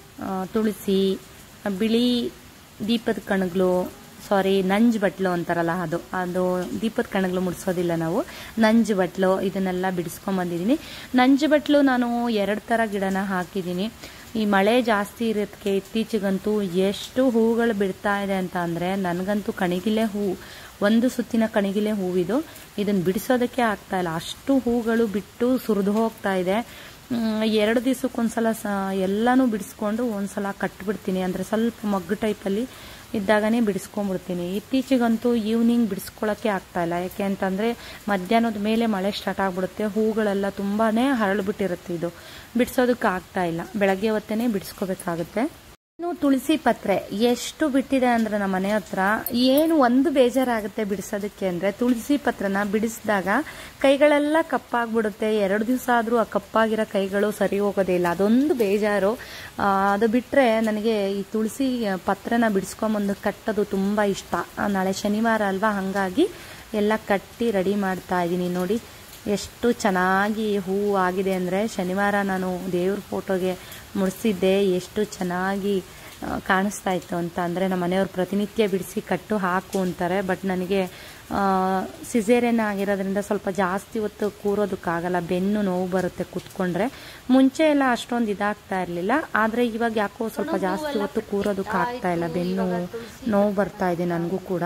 ತುಳಸಿ, ಬಿಳಿ ದೀಪದ ಕಣಗಳು, ನಂಜು ಬಟ್ಲು ಅಂತಾರಲ್ಲ, ಅದು ದೀಪದ ಕಣಗಳು ಮುಡಿಸೋದಿಲ್ಲ ನಾವು, ನಂಜು ಬಟ್ಲು ಇದನ್ನೆಲ್ಲ ಬಿಡಿಸ್ಕೊಂಬಂದಿದ್ದೀನಿ. ನಂಜು ಬಟ್ಲು ನಾನು 2 ಥರ ಗಿಡನ ಹಾಕಿದ್ದೀನಿ. ಈ ಮಳೆ ಜಾಸ್ತಿ ಇರೋದಕ್ಕೆ ಇತ್ತೀಚೆಗಂತೂ ಎಷ್ಟು ಹೂಗಳು ಬಿಡ್ತಾ ಇದೆ ಅಂತ ಅಂದರೆ, ನನಗಂತೂ ಕಣಿಗಿಲೆ ಹೂ, ಒಂದು ಸುತ್ತಿನ ಕಣಿಗಿಲೆ ಹೂವಿದು, ಇದನ್ನು ಬಿಡಿಸೋದಕ್ಕೆ ಆಗ್ತಾ ಇಲ್ಲ. ಅಷ್ಟು ಹೂಗಳು ಬಿಟ್ಟು ಸುರಿದು ಹೋಗ್ತಾ ಇದೆ. 2 ದಿವಸಕ್ಕೊಂದ್ಸಲ ಎಲ್ಲನೂ ಬಿಡಿಸ್ಕೊಂಡು ಒಂದ್ಸಲ ಕಟ್ಬಿಡ್ತೀನಿ. ಅಂದರೆ ಸ್ವಲ್ಪ ಮಗ್ಗು ಟೈಪಲ್ಲಿ ಇದ್ದಾಗನೇ ಬಿಡಿಸ್ಕೊಂಡ್ಬಿಡ್ತೀನಿ. ಇತ್ತೀಚೆಗಂತೂ ಈವ್ನಿಂಗ್ ಬಿಡಿಸ್ಕೊಳ್ಳೋಕ್ಕೆ ಆಗ್ತಾ ಇಲ್ಲ. ಯಾಕೆ ಅಂತಂದರೆ ಮಧ್ಯಾಹ್ನದ ಮೇಲೆ ಮಳೆ ಸ್ಟಾರ್ಟ್ ಆಗಿಬಿಡುತ್ತೆ. ಹೂಗಳೆಲ್ಲ ತುಂಬಾ ಹರಳ್ಬಿಟ್ಟಿರುತ್ತೆ. ಇದು ಬಿಡಿಸೋದಕ್ಕೆ ಆಗ್ತಾ ಇಲ್ಲ. ಬೆಳಗ್ಗೆ ಹೊತ್ತೇ ಬಿಡಿಸ್ಕೋಬೇಕಾಗುತ್ತೆ. ಇನ್ನು ತುಳಸಿ ಪತ್ರೆ ಎಷ್ಟು ಬಿಟ್ಟಿದೆ ಅಂದರೆ ನಮ್ಮ ಮನೆ ಹತ್ರ ಏನು ಒಂದು ಬೇಜಾರಾಗುತ್ತೆ ಬಿಡಿಸೋದಕ್ಕೆ ಅಂದರೆ, ತುಳಸಿ ಪತ್ರನ ಬಿಡಿಸಿದಾಗ ಕೈಗಳೆಲ್ಲ ಕಪ್ಪಾಗ್ಬಿಡುತ್ತೆ. 2 ದಿವಸ ಆದರೂ ಆ ಕಪ್ಪಾಗಿರೋ ಕೈಗಳು ಸರಿ ಹೋಗೋದೇ ಇಲ್ಲ. ಅದೊಂದು ಬೇಜಾರು. ಅದು ಬಿಟ್ಟರೆ ನನಗೆ ಈ ತುಳಸಿ ಪತ್ರನ ಬಿಡಿಸ್ಕೊಂಬಂದು ಕಟ್ಟೋದು ತುಂಬ ಇಷ್ಟ. ನಾಳೆ ಶನಿವಾರ ಅಲ್ವಾ, ಹಾಗಾಗಿ ಎಲ್ಲ ಕಟ್ಟಿ ರೆಡಿ ಮಾಡ್ತಾ ಇದ್ದೀನಿ. ನೋಡಿ ಎಷ್ಟು ಚೆನ್ನಾಗಿ ಹೂವು ಆಗಿದೆ ಅಂದರೆ, ಶನಿವಾರ ನಾನು ದೇವ್ರ ಫೋಟೋಗೆ ಮುಡಿಸಿದ್ದೆ, ಎಷ್ಟು ಚೆನ್ನಾಗಿ ಕಾಣಿಸ್ತಾ ಇತ್ತು ಅಂತ ಅಂದರೆ, ನಮ್ಮ ಮನೆಯವ್ರು ಪ್ರತಿನಿತ್ಯ ಬಿಡಿಸಿ ಕಟ್ಟು ಹಾಕು ಅಂತಾರೆ. ಬಟ್ ನನಗೆ ಸಿಸೇರಿಯನ್ ಆಗಿರೋದ್ರಿಂದ ಸ್ವಲ್ಪ ಜಾಸ್ತಿ ಹೊತ್ತು ಕೂರೋದಕ್ಕಾಗಲ್ಲ, ಬೆನ್ನು ನೋವು ಬರುತ್ತೆ ಕೂತ್ಕೊಂಡ್ರೆ. ಮುಂಚೆ ಎಲ್ಲ ಅಷ್ಟೊಂದು ಇದಾಗ್ತಾ ಇರಲಿಲ್ಲ, ಆದರೆ ಇವಾಗ ಯಾಕೋ ಸ್ವಲ್ಪ ಜಾಸ್ತಿ ಹೊತ್ತು ಕೂರೋದಕ್ಕಾಗ್ತಾ ಇಲ್ಲ, ಬೆನ್ನು ನೋವು ಬರ್ತಾ ಇದೆ ನನಗೂ ಕೂಡ.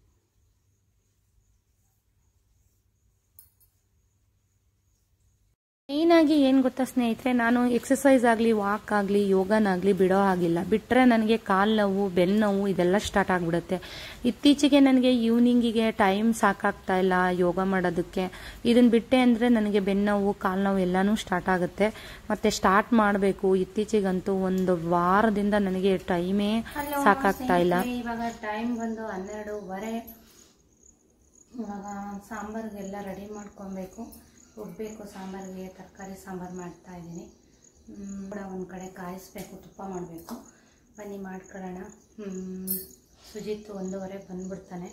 ಮೇಯ್ನಾಗಿ ಏನು ಗೊತ್ತಾ ಸ್ನೇಹಿತರೆ, ನಾನು ಎಕ್ಸಸೈಸ್ ಆಗಲಿ, ವಾಕ್ ಆಗಲಿ, ಯೋಗನಾಗಲಿ ಬಿಡೋ ಆಗಿಲ್ಲ. ಬಿಟ್ಟರೆ ನನಗೆ ಕಾಲು ನೋವು, ಬೆನ್ನು ನೋವು ಇದೆಲ್ಲ ಸ್ಟಾರ್ಟ್ ಆಗಿಬಿಡುತ್ತೆ. ಇತ್ತೀಚೆಗೆ ನನಗೆ ಈವ್ನಿಂಗಿಗೆ ಟೈಮ್ ಸಾಕಾಗ್ತಾ ಇಲ್ಲ ಯೋಗ ಮಾಡೋದಕ್ಕೆ. ಇದನ್ನು ಬಿಟ್ಟೆ ಅಂದರೆ ನನಗೆ ಬೆನ್ನು ನೋವು, ಕಾಲು ನೋವು ಎಲ್ಲನೂ ಸ್ಟಾರ್ಟ್ ಆಗುತ್ತೆ. ಮತ್ತು ಸ್ಟಾರ್ಟ್ ಮಾಡಬೇಕು. ಇತ್ತೀಚೆಗಂತೂ 1 ವಾರದಿಂದ ನನಗೆ ಟೈಮೇ ಸಾಕಾಗ್ತಾ ಇಲ್ಲ. ಇವಾಗ ಟೈಮ್ ಬಂದು 12:15. ಇವಾಗ ಸಾಂಬಾರಿಗೆಲ್ಲ ರೆಡಿ ಮಾಡ್ಕೊಬೇಕು, ರುಬ್ಬಬೇಕು. ಸಾಂಬಾರಿಗೆ ತರಕಾರಿ ಸಾಂಬಾರು ಮಾಡ್ತಾ ಇದ್ದೀನಿ. ಕೂಡ ಒಂದು ಕಡೆ ಕಾಯಿಸ್ಬೇಕು, ತುಪ್ಪ ಮಾಡಬೇಕು. ಬನ್ನಿ ಮಾಡ್ಕೊಳ್ಳೋಣ. ಸುಜಿತ್ 1:15 ಬಂದ್ಬಿಡ್ತಾನೆ.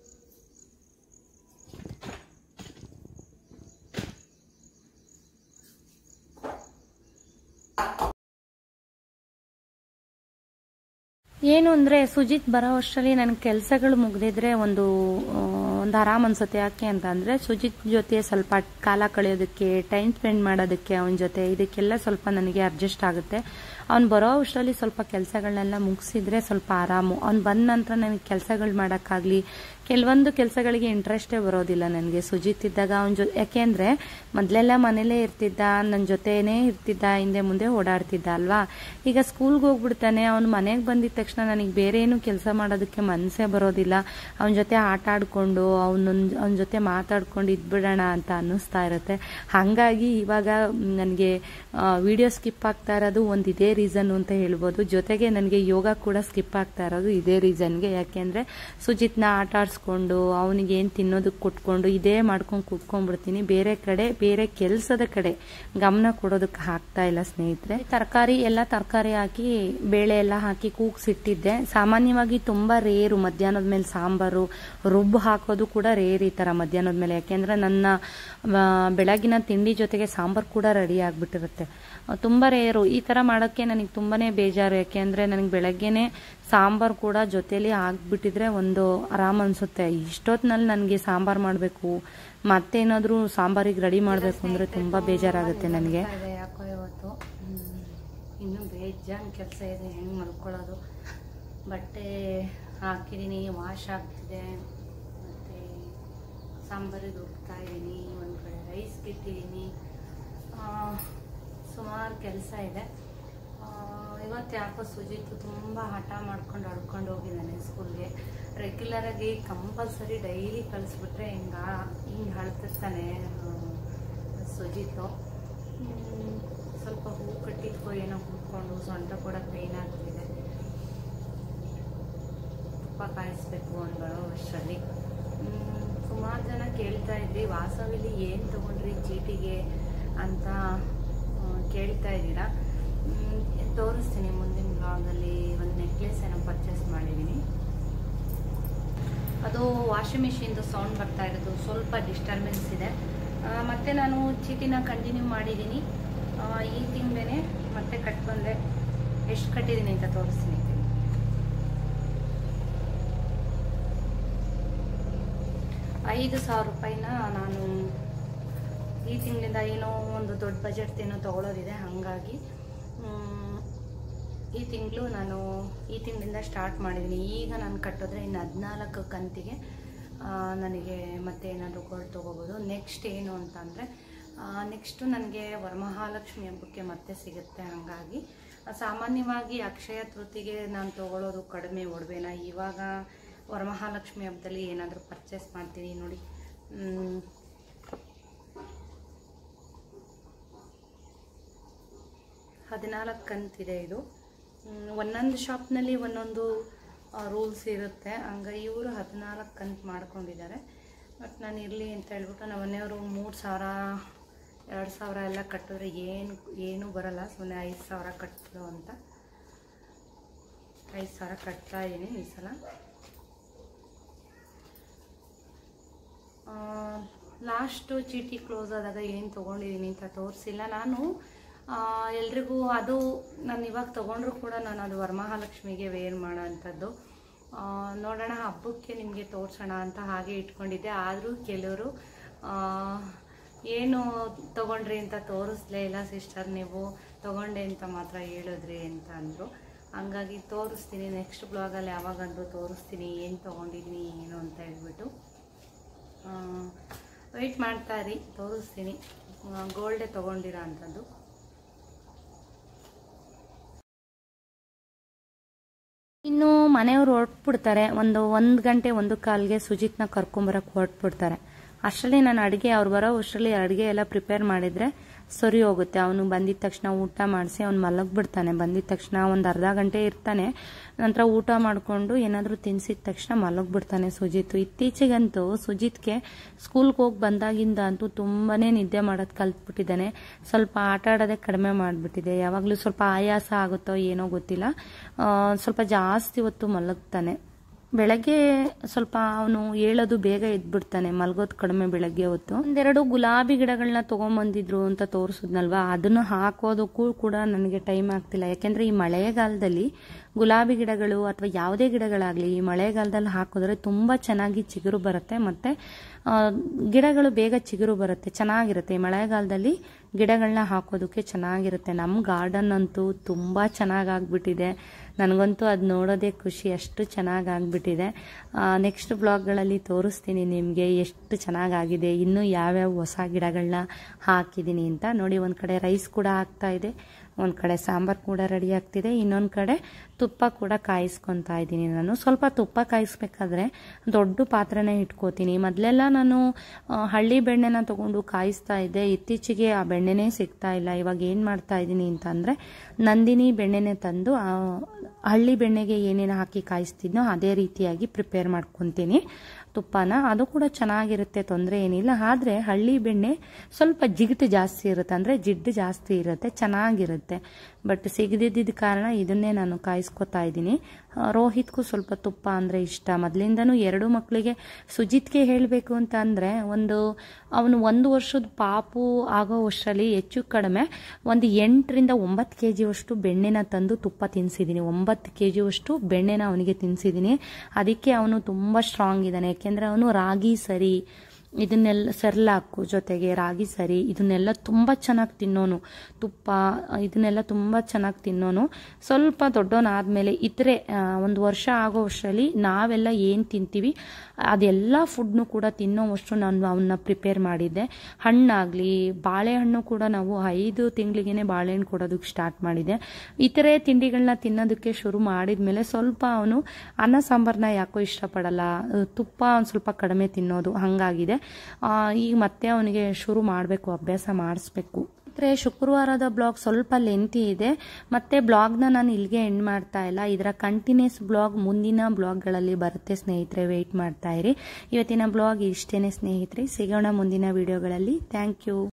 ಏನು ಅಂದರೆ, ಸುಜಿತ್ ಬರೋ ಅಷ್ಟರಲ್ಲಿ ನನ್ನ ಕೆಲಸಗಳು ಮುಗಿದಿದ್ರೆ ಒಂದು ಆರಾಮ್ ಅನ್ಸುತ್ತೆ. ಯಾಕೆ ಅಂತ ಅಂದರೆ, ಸುಜಿತ್ ಜೊತೆ ಸ್ವಲ್ಪ ಕಾಲ ಕಳೆಯೋದಕ್ಕೆ, ಟೈಮ್ ಸ್ಪೆಂಡ್ ಮಾಡೋದಕ್ಕೆ, ಅವನ ಜೊತೆ ಇದಕ್ಕೆಲ್ಲ ಸ್ವಲ್ಪ ನನಗೆ ಅಡ್ಜಸ್ಟ್ ಆಗುತ್ತೆ. ಅವ್ನು ಬರೋ ಅಷ್ಟರಲ್ಲಿ ಸ್ವಲ್ಪ ಕೆಲಸಗಳನ್ನೆಲ್ಲ ಮುಗಿಸಿದ್ರೆ ಸ್ವಲ್ಪ ಆರಾಮು. ಅವ್ನು ಬಂದ ನಂತರ ನನಗೆ ಕೆಲಸಗಳು ಮಾಡೋಕ್ಕಾಗಲಿ, ಕೆಲವೊಂದು ಕೆಲಸಗಳಿಗೆ ಇಂಟ್ರೆಸ್ಟೇ ಬರೋದಿಲ್ಲ ನನಗೆ. ಸುಜಿತ್ ಇದ್ದಾಗ ಅವನ ಯಾಕೆಂದ್ರೆ ಮೊದಲೆಲ್ಲ ಮನೇಲೇ ಇರ್ತಿದ್ದ, ನನ್ನ ಜೊತೆನೇ ಇರ್ತಿದ್ದ, ಹಿಂದೆ ಮುಂದೆ ಓಡಾಡ್ತಿದ್ದ ಅಲ್ವಾ. ಈಗ ಸ್ಕೂಲ್ಗೆ ಹೋಗ್ಬಿಡ್ತಾನೆ. ಅವ್ನು ಮನೆಗೆ ಬಂದಿದ ತಕ್ಷಣ ನನಗೆ ಬೇರೆ ಏನು ಕೆಲಸ ಮಾಡೋದಕ್ಕೆ ಮನಸ್ಸೇ ಬರೋದಿಲ್ಲ. ಅವನ ಜೊತೆ ಆಟ ಆಡ್ಕೊಂಡು ಅವನ ಜೊತೆ ಮಾತಾಡ್ಕೊಂಡು ಇದ್ಬಿಡೋಣ ಅಂತ ಅನ್ನಿಸ್ತಾ ಇರುತ್ತೆ. ಹಾಗಾಗಿ ಇವಾಗ ನನಗೆ ವಿಡಿಯೋ ಸ್ಕಿಪ್ ಆಗ್ತಾ ಇರೋದು ಒಂದು ಇದೇ ರೀಸನ್ ಅಂತ ಹೇಳ್ಬೋದು. ಜೊತೆಗೆ ನನಗೆ ಯೋಗ ಕೂಡ ಸ್ಕಿಪ್ ಆಗ್ತಾ ಇರೋದು ಇದೇ ರೀಸನ್ಗೆ. ಯಾಕೆಂದ್ರೆ ಸುಜಿತ್ನ ಆಟ ಆಡಿಸ್ಕೊಂಡು ಅವನಿಗೆ ಏನು ತಿನ್ನೋದಕ್ಕೆ ಕೊಟ್ಕೊಂಡು ಇದೇ ಮಾಡ್ಕೊಂಡು ಕುತ್ಕೊಂಡ್ಬಿಡ್ತೀನಿ. ಬೇರೆ ಕೆಲಸದ ಕಡೆ ಗಮನ ಕೊಡೋದಕ್ಕೆ ಆಗ್ತಾ ಇಲ್ಲ ಸ್ನೇಹಿತರೆ. ಎಲ್ಲ ತರಕಾರಿ ಹಾಕಿ ಬೇಳೆ ಎಲ್ಲ ಹಾಕಿ ಕೂಗ್ಸಿಟ್ಟಿದ್ದೆ. ಸಾಮಾನ್ಯವಾಗಿ ತುಂಬಾ ರೇರು ಮಧ್ಯಾಹ್ನದ ಮೇಲೆ ಸಾಂಬಾರು ರುಬ್ಬು ಹಾಕೋದು ಕೂಡ ರೇರ್ ಈ ತರ ಮಧ್ಯಾಹ್ನದ ಮೇಲೆ. ಯಾಕೆಂದ್ರೆ ನನ್ನ ಬೆಳಗಿನ ತಿಂಡಿ ಜೊತೆಗೆ ಸಾಂಬಾರು ಕೂಡ ರೆಡಿ ಆಗ್ಬಿಟ್ಟಿರುತ್ತೆ. ತುಂಬಾ ರೇರು ಈ ತರ ಮಾಡೋಕ್ಕೆ ನನಗೆ ತುಂಬಾನೇ ಬೇಜಾರು. ಯಾಕೆಂದ್ರೆ ನನಗೆ ಬೆಳಗ್ಗೆನೆ ಸಾಂಬಾರು ಕೂಡ ಜೊತೆಲಿ ಆಗ್ಬಿಟ್ಟಿದ್ರೆ ಒಂದು ಆರಾಮ್ ಅನ್ಸುತ್ತೆ. ಇಷ್ಟೊತ್ತಿನಲ್ಲಿ ನನಗೆ ಸಾಂಬಾರು ಮಾಡಬೇಕು, ಮತ್ತೇನಾದ್ರೂ ಸಾಂಬಾರಿಗೆ ರೆಡಿ ಮಾಡಬೇಕು ಅಂದ್ರೆ ತುಂಬಾ ಬೇಜಾರಾಗುತ್ತೆ ನನಗೆ. ಯಾಕೋ ಇವತ್ತು ಇನ್ನೂ ಬೇಜಾನ್ ಕೆಲಸ ಇದೆ. ಹೆಂಗೆ ಮಲ್ಕೊಳ್ಳೋದು, ಬಟ್ಟೆ ಹಾಕಿದ್ದೀನಿ, ವಾಶ್ ಆಗ್ತಿದೆ, ಮತ್ತು ಸಾಂಬಾರಿಗೆ ರುಬ್ತಾ ಇದ್ದೀನಿ, ಒಂದು ಕಡೆ ರೈಸ್ಗೆ ಇಟ್ಟಿದ್ದೀನಿ. ಸುಮಾರು ಕೆಲಸ ಇದೆ. ಇವತ್ತು ಯಾಕೋ ಸುಜಿತ್ ತುಂಬ ಹಠ ಮಾಡ್ಕೊಂಡು ಆಡ್ಕೊಂಡು ಹೋಗಿದ್ದಾನೆ ಸ್ಕೂಲ್ಗೆ. ರೆಗ್ಯುಲರಾಗಿ ಕಂಪಲ್ಸರಿ ಡೈಲಿ ಕಳಿಸ್ಬಿಟ್ರೆ ಹಿಂಗೆ ಅಳ್ತಿರ್ತಾನೆ ಸುಜಿತ್ತು. ಸ್ವಲ್ಪ ಹೂ ಕಟ್ಟಿದ್ಕೋ ಏನೋ ಕೂತ್ಕೊಂಡು ಸೊಂಟ ಕೂಡ ಪೇನ್ ಆಗ್ತಿದೆ. ತುಪ್ಪ ಕಾಯಿಸ್ಬೇಕು ಅಂದ್ಬರೋ ಅಷ್ಟರಲ್ಲಿ ಸುಮಾರು ಜನ ಕೇಳ್ತಾ ಇದ್ರಿ ವಾಸವಿಲಿ ಏನು ತಗೊಂಡ್ರಿ ಚೀಟಿಗೆ ಅಂತ ಕೇಳ್ತಾ ಇದ್ದೀರಾ. ತೋರಿಸ್ತೀನಿ ಮುಂದಿನ ಬ್ಲಾಗಲ್ಲಿ. ಒಂದು ನೆಕ್ಲೆಸ್ ಏನೋ ಪರ್ಚೇಸ್ ಮಾಡಿದ್ದೀನಿ. ಅದು ವಾಷಿಂಗ್ ಮಿಷಿನ್ದು ಸೌಂಡ್ ಬರ್ತಾ ಇರೋದು, ಸ್ವಲ್ಪ ಡಿಸ್ಟರ್ಬೆನ್ಸ್ ಇದೆ. ಮತ್ತೆ ನಾನು ಚೀಟಿನ ಕಂಟಿನ್ಯೂ ಮಾಡಿದ್ದೀನಿ. ಈ ತಿಂಗಳೇ ಮತ್ತೆ ಕಟ್ ಬಂದೆ. ಎಷ್ಟು ಕಟ್ಟಿದ್ದೀನಿ ಅಂತ ತೋರಿಸ್ತೀನಿ. 5,000 ರೂಪಾಯಿನ ನಾನು ಈ ತಿಂಗಳಿಂದ ಏನೋ ಒಂದು ದೊಡ್ಡ ಬಜೆಟ್ ಏನೋ ತಗೊಳ್ಳೋದಿದೆ. ಹಾಗಾಗಿ ಈ ತಿಂಗಳಿಂದ ಸ್ಟಾರ್ಟ್ ಮಾಡಿದ್ದೀನಿ. ಈಗ ನಾನು ಕಟ್ಟಿದ್ರೆ ಇನ್ನು 14 ಕಂತಿಗೆ ನನಗೆ ಮತ್ತೆ ಏನಾದರೂ ಗೋಲ್ಡ್ ತೊಗೋಬೋದು. ನೆಕ್ಸ್ಟ್ ಏನು ಅಂತಂದರೆ ನೆಕ್ಸ್ಟು ನನಗೆ ವರಮಹಾಲಕ್ಷ್ಮಿ ಹಬ್ಬಕ್ಕೆ ಮತ್ತೆ ಸಿಗುತ್ತೆ. ಹಾಗಾಗಿ ಸಾಮಾನ್ಯವಾಗಿ ಅಕ್ಷಯ ತೃತೀಯಗೆ ನಾನು ತೊಗೊಳ್ಳೋದು ಕಡಿಮೆ ಒಡವೆನ. ಇವಾಗ ವರಮಹಾಲಕ್ಷ್ಮಿ ಹಬ್ಬದಲ್ಲಿ ಏನಾದರೂ ಪರ್ಚೇಸ್ ಮಾಡ್ತೀನಿ ನೋಡಿ. 14 ಕಂತಿದೆ ಇದು. ಒಂದೊಂದು ಶಾಪ್ನಲ್ಲಿ ಒಂದೊಂದು ರೂಲ್ಸ್ ಇರುತ್ತೆ. ಹಂಗಾಗಿ ಇವರು 14 ಕಂತು ಮಾಡ್ಕೊಂಡಿದ್ದಾರೆ. ಬಟ್ ನಾನು ಇರಲಿ ಅಂತ ಹೇಳ್ಬಿಟ್ಟು ನಮ್ಮ ಮನೆಯವರು 3,000 2,000 ಎಲ್ಲ ಕಟ್ಟಿದ್ರೆ ಏನೂ ಬರಲ್ಲ. ಸುಮ್ಮನೆ 5,000 ಕಟ್ಟಲು ಅಂತ 5,000 ಕಟ್ತಾ ಇದ್ದೀನಿ ಈ ಸಲ. ಲಾಸ್ಟು ಚೀಟಿ ಕ್ಲೋಸ್ ಆದಾಗ ಏನು ತೊಗೊಂಡಿದ್ದೀನಿ ಅಂತ ತೋರಿಸಿಲ್ಲ ನಾನು ಎಲ್ರಿಗೂ. ಅದು ನಾನು ಇವಾಗ ತೊಗೊಂಡ್ರು ಕೂಡ ನಾನು ಅದು ವರಮಹಾಲಕ್ಷ್ಮಿಗೆ ವೇರ್ ಮಾಡೋ ಅಂಥದ್ದು. ನೋಡೋಣ ಹಬ್ಬಕ್ಕೆ ನಿಮಗೆ ತೋರಿಸೋಣ ಅಂತ ಹಾಗೆ ಇಟ್ಕೊಂಡಿದ್ದೆ. ಆದರೂ ಕೆಲವರು ಏನು ತೊಗೊಂಡ್ರಿ ಅಂತ ತೋರಿಸ್ಲೇ ಇಲ್ಲ ಸಿಸ್ಟರ್, ನೀವು ತೊಗೊಂಡೆ ಅಂತ ಮಾತ್ರ ಹೇಳಿದ್ರಿ ಅಂತ ಅಂದರು. ಹಂಗಾಗಿ ತೋರಿಸ್ತೀನಿ ನೆಕ್ಸ್ಟ್ ಬ್ಲಾಗಲ್ಲಿ, ಯಾವಾಗಂದ್ರೂ ತೋರಿಸ್ತೀನಿ ಏನು ತೊಗೊಂಡಿದ್ದೀನಿ ಏನು ಅಂತ ಹೇಳ್ಬಿಟ್ಟು. ವೆಯ್ಟ್ ಮಾಡ್ತಾ ಇರಿ, ತೋರಿಸ್ತೀನಿ. ಗೋಲ್ಡೇ ತೊಗೊಂಡಿರೋ ಅಂಥದ್ದು. ಇನ್ನು ಮನೆಯವರು ಹೊರಟ್ಬಿಡ್ತಾರೆ. ಒಂದು ಗಂಟೆ 1:15ಗೆ ಸುಜಿತ್ನ ಕರ್ಕೊಂಬರಕ್ಕೆ ಹೊರಟ್ಬಿಡ್ತಾರೆ. ಅಷ್ಟರಲ್ಲಿ ನಾನು ಅವ್ರು ಬರೋ ಅಷ್ಟರಲ್ಲಿ ಅಡುಗೆ ಎಲ್ಲ ಪ್ರಿಪೇರ್ ಮಾಡಿದರೆ ಸರಿ ಹೋಗುತ್ತೆ. ಅವನು ಬಂದಿದ ತಕ್ಷಣ ಊಟ ಮಾಡಿಸಿ ಅವ್ನು ಮಲಗಿಬಿಡ್ತಾನೆ. ಬಂದಿದ ತಕ್ಷಣ ಒಂದು ಅರ್ಧ ಗಂಟೆ ಇರ್ತಾನೆ. ನಂತರ ಊಟ ಮಾಡಿಕೊಂಡು ಏನಾದರೂ ತಿನ್ಸಿದ ತಕ್ಷಣ ಮಲಗಿಬಿಡ್ತಾನೆ ಸುಜಿತ್. ಇತ್ತೀಚೆಗಂತೂ ಸುಜಿತ್ಗೆ ಸ್ಕೂಲ್ಗೆ ಹೋಗಿ ಬಂದಾಗಿಂದ ಅಂತೂ ತುಂಬಾ ನಿದ್ದೆ ಮಾಡೋದು ಕಲ್ತ್ಬಿಟ್ಟಿದ್ದಾನೆ. ಸ್ವಲ್ಪ ಆಟ ಆಡೋದೇ ಕಡಿಮೆ ಮಾಡಿಬಿಟ್ಟಿದೆ. ಯಾವಾಗಲೂ ಸ್ವಲ್ಪ ಆಯಾಸ ಆಗುತ್ತೋ ಏನೋ ಗೊತ್ತಿಲ್ಲ, ಸ್ವಲ್ಪ ಜಾಸ್ತಿ ಹೊತ್ತು ಮಲಗ್ತಾನೆ. ಬೆಳಗ್ಗೆ ಸ್ವಲ್ಪ ಅವನು ಹೇಳೋದು ಬೇಗ ಎದ್ಬಿಡ್ತಾನೆ, ಮಲಗೋದು ಕಡಿಮೆ ಬೆಳಗ್ಗೆ ಹೊತ್ತು. ಒಂದೆರಡು ಗುಲಾಬಿ ಗಿಡಗಳನ್ನ ತಗೊಂಬಂದಿದ್ರು ಅಂತ ತೋರಿಸಿದ್ನಲ್ವಾ, ಅದನ್ನು ಹಾಕೋದಕ್ಕೂ ಕೂಡ ನನಗೆ ಟೈಮ್ ಆಗ್ತಿಲ್ಲ. ಯಾಕೆಂದ್ರೆ ಈ ಮಳೆಗಾಲದಲ್ಲಿ ಗುಲಾಬಿ ಗಿಡಗಳು ಅಥವಾ ಯಾವುದೇ ಗಿಡಗಳಾಗಲಿ ಈ ಮಳೆಗಾಲದಲ್ಲಿ ಹಾಕಿದ್ರೆ ತುಂಬ ಚೆನ್ನಾಗಿ ಚಿಗುರು ಬರುತ್ತೆ ಮತ್ತು ಗಿಡಗಳು ಬೇಗ ಚಿಗುರು ಬರುತ್ತೆ, ಚೆನ್ನಾಗಿರುತ್ತೆ. ಈ ಮಳೆಗಾಲದಲ್ಲಿ ಗಿಡಗಳನ್ನ ಹಾಕೋದಕ್ಕೆ ಚೆನ್ನಾಗಿರುತ್ತೆ. ನಮ್ಮ ಗಾರ್ಡನ್ ಅಂತೂ ತುಂಬ ಚೆನ್ನಾಗಾಗ್ಬಿಟ್ಟಿದೆ. ನನಗಂತೂ ಅದು ನೋಡೋದೇ ಖುಷಿ, ಅಷ್ಟು ಚೆನ್ನಾಗಾಗ್ಬಿಟ್ಟಿದೆ. ನೆಕ್ಸ್ಟ್ ಬ್ಲಾಗ್ಗಳಲ್ಲಿ ತೋರಿಸ್ತೀನಿ ನಿಮಗೆ ಎಷ್ಟು ಚೆನ್ನಾಗಾಗಿದೆ, ಇನ್ನೂ ಯಾವ್ಯಾವ ಹೊಸ ಗಿಡಗಳನ್ನ ಹಾಕಿದ್ದೀನಿ ಅಂತ. ನೋಡಿ, ಒಂದು ಕಡೆ ರೈಸ್ ಕೂಡ ಆಗ್ತಾ ಇದೆ, ಒಂದು ಕಡೆ ಸಾಂಬಾರು ಕೂಡ ರೆಡಿ ಆಗ್ತಿದೆ, ಇನ್ನೊಂದು ಕಡೆ ತುಪ್ಪ ಕೂಡ ಕಾಯಿಸ್ಕೊತಾ ಇದ್ದೀನಿ. ನಾನು ಸ್ವಲ್ಪ ತುಪ್ಪ ಕಾಯಿಸ್ಬೇಕಾದ್ರೆ ದೊಡ್ಡ ಪಾತ್ರೆನೇ ಇಟ್ಕೋತೀನಿ. ಮೊದಲೆಲ್ಲ ನಾನು ಹಳ್ಳಿ ಬೆಣ್ಣೆನ ತಗೊಂಡು ಕಾಯಿಸ್ತಾ ಇದ್ದೆ, ಇತ್ತೀಚೆಗೆ ಆ ಬೆಣ್ಣೆನೇ ಸಿಗ್ತಾ ಇಲ್ಲ. ಇವಾಗ ಏನು ಮಾಡ್ತಾ ಇದ್ದೀನಿ ಅಂತಂದರೆ ನಂದಿನಿ ಬೆಣ್ಣೆನೇ ತಂದು ಹಳ್ಳಿ ಬೆಣ್ಣೆಗೆ ಏನೇನು ಹಾಕಿ ಕಾಯಿಸ್ತಿದ್ನೋ ಅದೇ ರೀತಿಯಾಗಿ ಪ್ರಿಪೇರ್ ಮಾಡ್ಕೊತೀನಿ ತುಪ್ಪನ. ಅದು ಕೂಡ ಚೆನ್ನಾಗಿರುತ್ತೆ, ತೊಂದರೆ ಏನಿಲ್ಲ. ಆದರೆ ಹಳ್ಳಿ ಬೆಣ್ಣೆ ಸ್ವಲ್ಪ ಜಿಗಿಟು ಜಾಸ್ತಿ ಇರುತ್ತೆ, ಅಂದರೆ ಜಿಡ್ಡು ಜಾಸ್ತಿ ಇರುತ್ತೆ, ಚೆನ್ನಾಗಿರುತ್ತೆ. ಬಟ್ ಸಿಗದಿದ್ದ ಕಾರಣ ಇದನ್ನೇ ನಾನು ಕಾಯಿಸ್ಕೊತಾ ಇದ್ದೀನಿ. ರೋಹಿತ್ಗೂ ಸ್ವಲ್ಪ ತುಪ್ಪ ಅಂದರೆ ಇಷ್ಟ, ಮೊದಲಿಂದನೂ 2 ಮಕ್ಕಳಿಗೆ. ಸುಜಿತ್ಗೆ ಹೇಳಬೇಕು ಅಂತ ಅಂದರೆ ಅವನು 1 ವರ್ಷದ ಪಾಪು ಆಗೋ ವರ್ಷದಲ್ಲಿ ಹೆಚ್ಚು ಕಡಿಮೆ ಒಂದು 8 ರಿಂದ 9 kg ಬೆಣ್ಣೆನ ತಂದು ತುಪ್ಪ ತಿನ್ನಿಸಿದ್ದೀನಿ. 9 kg ಬೆಣ್ಣೆನ ಅವನಿಗೆ ತಿನ್ನಿಸಿದ್ದೀನಿ. ಅದಕ್ಕೆ ಅವನು ತುಂಬ ಸ್ಟ್ರಾಂಗ್ ಇದ್ದಾನೆ. ಯಾಕೆಂದರೆ ಅವನು ರಾಗಿ ಸರಿ ಇದನ್ನೆಲ್ಲ ಸೆರ್ಲಾಕು ಜೊತೆಗೆ ರಾಗಿ ಸರಿ ಇದನ್ನೆಲ್ಲ ತುಂಬ ಚೆನ್ನಾಗಿ ತಿನ್ನೋನು, ತುಪ್ಪ ಇದನ್ನೆಲ್ಲ ತುಂಬ ಚೆನ್ನಾಗಿ ತಿನ್ನೋನು. ಸ್ವಲ್ಪ ದೊಡ್ಡವನಾದ್ಮೇಲೆ ಇತರೆ 1 ವರ್ಷ ಆಗೋ ವರ್ಷದಲ್ಲಿ ನಾವೆಲ್ಲ ಏನು ತಿಂತೀವಿ ಅದೆಲ್ಲ ಫುಡ್ನು ಕೂಡ ತಿನ್ನೋವಷ್ಟು ನಾನು ಅವನ್ನ ಪ್ರಿಪೇರ್ ಮಾಡಿದ್ದೆ. ಹಣ್ಣಾಗಲಿ ಬಾಳೆಹಣ್ಣು ಕೂಡ ನಾವು 5 ತಿಂಗಳಿಗೇನೆ ಬಾಳೆಹಣ್ಣು ಕೊಡೋದಕ್ಕೆ ಸ್ಟಾರ್ಟ್ ಮಾಡಿದ್ದೆ. ಇತರೆ ತಿಂಡಿಗಳನ್ನ ತಿನ್ನೋದಕ್ಕೆ ಶುರು ಮಾಡಿದ್ಮೇಲೆ ಸ್ವಲ್ಪ ಅವನು ಅನ್ನ ಸಾಂಬಾರನ್ನ ಯಾಕೋ ಇಷ್ಟಪಡಲ್ಲ, ತುಪ್ಪ ಒಂದು ಸ್ವಲ್ಪ ಕಡಿಮೆ ತಿನ್ನೋದು ಹಾಗಾಗಿದೆ. ಈಗ ಮತ್ತೆ ಅವನಿಗೆ ಶುರು ಮಾಡಬೇಕು, ಅಭ್ಯಾಸ ಮಾಡಿಸ್ಬೇಕು. ಶುಕ್ರವಾರದ ಬ್ಲಾಗ್ ಸ್ವಲ್ಪ ಲೆಂತಿ ಇದೆ, ಮತ್ತೆ ಬ್ಲಾಗ್ನ ನಾನು ಇಲ್ಲಿಗೆ ಎಂಡ್ ಮಾಡ್ತಾ ಇಲ್ಲ. ಇದರ ಕಂಟಿನ್ಯೂಸ್ ಬ್ಲಾಗ್ ಮುಂದಿನ ಬ್ಲಾಗ್ಗಳಲ್ಲಿ ಬರುತ್ತೆ ಸ್ನೇಹಿತರೆ, ವೆಯ್ಟ್ ಮಾಡ್ತಾ ಇರಿ. ಇವತ್ತಿನ ಬ್ಲಾಗ್ ಇಷ್ಟೇನೆ ಸ್ನೇಹಿತರೆ, ಸಿಗೋಣ ಮುಂದಿನ ವಿಡಿಯೋಗಳಲ್ಲಿ. Thank you.